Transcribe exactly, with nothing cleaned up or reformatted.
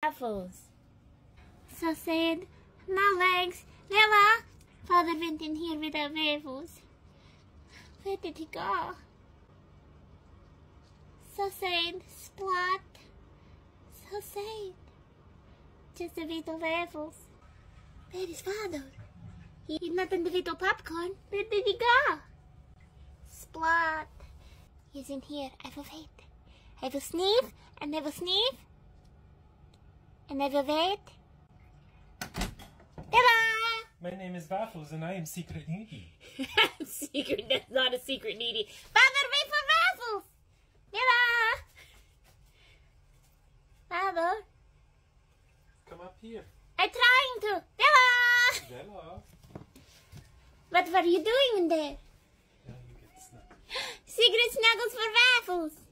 Waffles. So sad. No legs. Villa! Father went in here without waffles. Where did he go? So sad. Splat. So sad. Just a little waffles. Where is Father? He's not in the little popcorn. Where did he go? Splat. He's in here. I will wait. I will sniff, and I will sniff, and I will wait. Ta-da! My name is Waffles, and I am Secret Needy. Secret? That's not a Secret Needy. Father, wait for Waffles! Ta-da! Father? Come up here. I'm trying to. Ta-da! Bella. What were you doing in there? Yeah, you get snug. Secret snuggles for Waffles.